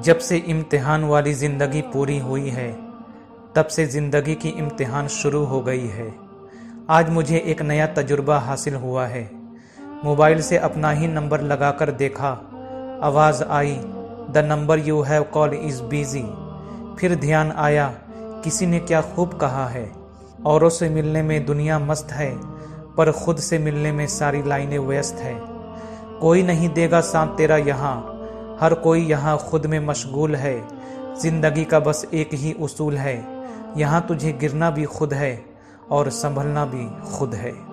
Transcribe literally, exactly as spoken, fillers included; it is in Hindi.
जब से इम्तिहान वाली ज़िंदगी पूरी हुई है, तब से ज़िंदगी की इम्तिहान शुरू हो गई है। आज मुझे एक नया तजुर्बा हासिल हुआ है। मोबाइल से अपना ही नंबर लगाकर देखा, आवाज़ आई, the number you have call is busy. फिर ध्यान आया, किसी ने क्या खूब कहा है, औरों से मिलने में दुनिया मस्त है, पर खुद से मिलने में सारी लाइनें व्यस्त है। कोई नहीं देगा साथ तेरा यहाँ, हर कोई यहाँ खुद में मशगूल है। जिंदगी का बस एक ही उसूल है, यहाँ तुझे गिरना भी खुद है और संभलना भी खुद है।